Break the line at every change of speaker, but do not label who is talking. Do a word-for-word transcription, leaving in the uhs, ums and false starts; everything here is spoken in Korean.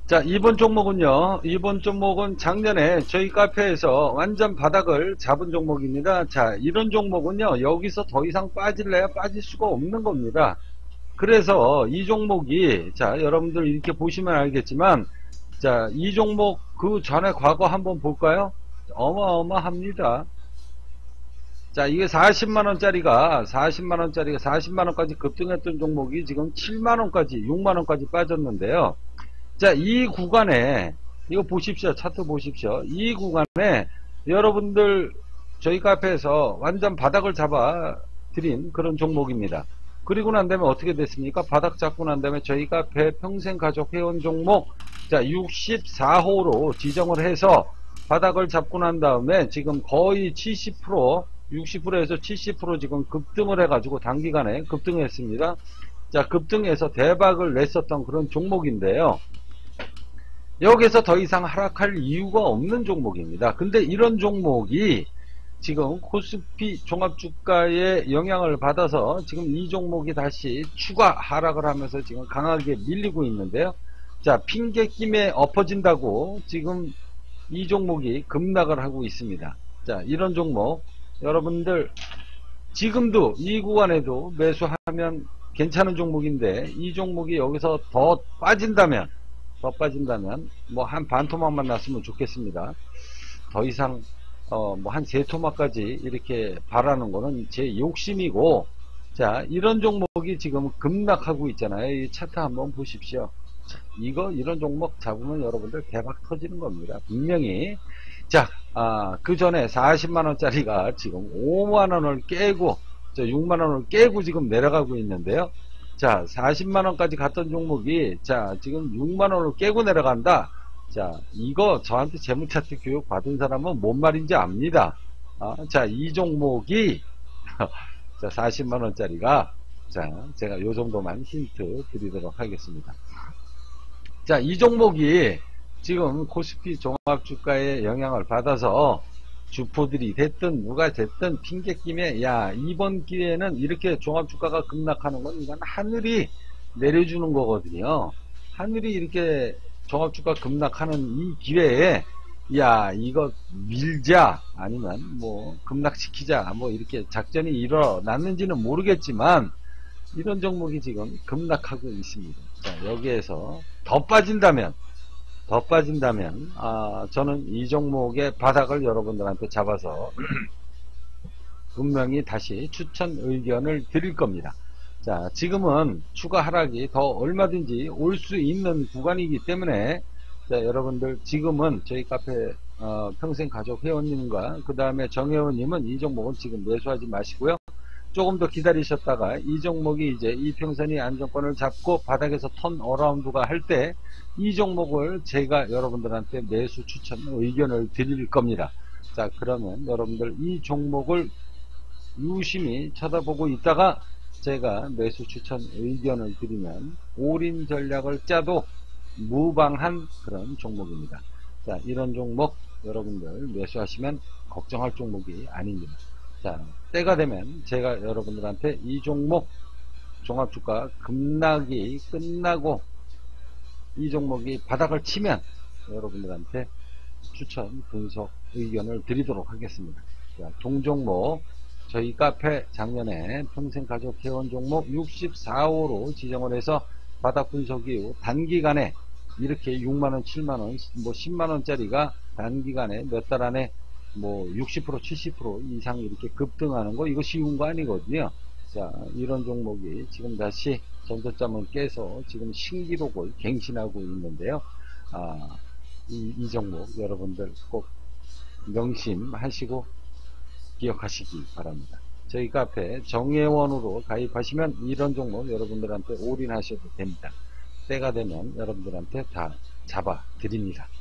자, 이번 종목은요, 이번 종목은 작년에 저희 카페에서 완전 바닥을 잡은 종목입니다. 자, 이런 종목은요, 여기서 더 이상 빠질래야 빠질 수가 없는 겁니다. 그래서 이 종목이, 자, 여러분들 이렇게 보시면 알겠지만, 자, 이 종목 그 전에 과거 한번 볼까요? 어마어마합니다. 자, 이게 사십만원짜리가, 사십만원짜리가 사십만원까지 급등했던 종목이 지금 칠만원까지, 육만원까지 빠졌는데요. 자, 이 구간에, 이거 보십시오. 차트 보십시오. 이 구간에 여러분들 저희 카페에서 완전 바닥을 잡아 드린 그런 종목입니다. 그리고 난 다음에 어떻게 됐습니까? 바닥 잡고 난 다음에 저희 카페 평생가족 회원 종목, 자, 육십사 호로 지정을 해서 바닥을 잡고 난 다음에 지금 거의 칠십 퍼센트, 육십 퍼센트에서 칠십 퍼센트 지금 급등을 해가지고 단기간에 급등했습니다. 자, 급등해서 대박을 냈었던 그런 종목인데요. 여기서 더 이상 하락할 이유가 없는 종목입니다. 근데 이런 종목이 지금 코스피 종합주가의 영향을 받아서 지금 이 종목이 다시 추가 하락을 하면서 지금 강하게 밀리고 있는데요. 자, 핑계김에 엎어진다고 지금 이 종목이 급락을 하고 있습니다. 자, 이런 종목 여러분들 지금도 이 구간에도 매수하면 괜찮은 종목인데 이 종목이 여기서 더 빠진다면 더 빠진다면 뭐 한 반 토막만 났으면 좋겠습니다. 더 이상 어 뭐 한 세 토막까지 이렇게 바라는 거는 제 욕심이고, 자, 이런 종목이 지금 급락하고 있잖아요. 이 차트 한번 보십시오. 이거 이런 종목 잡으면 여러분들 대박 터지는 겁니다. 분명히. 자, 아, 그 전에 사십만원짜리가 지금 오만원을 깨고 저 육만원을 깨고 지금 내려가고 있는데요. 자, 사십만원까지 갔던 종목이, 자, 지금 육만원을 깨고 내려간다. 자, 이거 저한테 재무차트 교육 받은 사람은 뭔 말인지 압니다. 아, 자, 이 종목이, 자, 사십만원짜리가, 자, 제가 요 정도만 힌트 드리도록 하겠습니다. 자, 이 종목이 지금 코스피 종합주가의 영향을 받아서 주포들이 됐든 누가 됐든 핑계김에, 야, 이번 기회에는 이렇게 종합주가가 급락하는 건 이건 하늘이 내려주는 거거든요. 하늘이 이렇게 종합주가 급락하는 이 기회에, 야, 이거 밀자, 아니면 뭐 급락시키자, 뭐 이렇게 작전이 일어났는지는 모르겠지만 이런 종목이 지금 급락하고 있습니다. 자, 여기에서 더 빠진다면 더 빠진다면 아, 저는 이 종목의 바닥을 여러분들한테 잡아서 분명히 다시 추천 의견을 드릴 겁니다. 자, 지금은 추가 하락이 더 얼마든지 올 수 있는 구간이기 때문에, 자, 여러분들 지금은 저희 카페 어, 평생가족 회원님과 그 다음에 정회원님은 이 종목은 지금 매수하지 마시고요. 조금 더 기다리셨다가 이 종목이 이제 이평선이 안정권을 잡고 바닥에서 턴 어라운드가 할 때 이 종목을 제가 여러분들한테 매수 추천 의견을 드릴 겁니다. 자, 그러면 여러분들 이 종목을 유심히 쳐다보고 있다가 제가 매수 추천 의견을 드리면 올인 전략을 짜도 무방한 그런 종목입니다. 자, 이런 종목 여러분들 매수하시면 걱정할 종목이 아닙니다. 자, 때가 되면 제가 여러분들한테 이 종목 종합주가 급락이 끝나고 이 종목이 바닥을 치면 여러분들한테 추천 분석 의견을 드리도록 하겠습니다. 자, 동종목 저희 카페 작년에 평생가족 회원 종목 육십사 호로 지정을 해서 바닥 분석 이후 단기간에 이렇게 육만원, 칠만원, 뭐 십만원짜리가 단기간에 몇 달 안에 뭐 육십 퍼센트, 칠십 퍼센트 이상 이렇게 급등하는 거, 이거 쉬운 거 아니거든요. 자, 이런 종목이 지금 다시 전저점을 깨서 지금 신기록을 갱신하고 있는데요. 아, 이, 이 종목 여러분들 꼭 명심하시고 기억하시기 바랍니다. 저희 카페 정회원으로 가입하시면 이런 종목 여러분들한테 올인하셔도 됩니다. 때가 되면 여러분들한테 다 잡아 드립니다.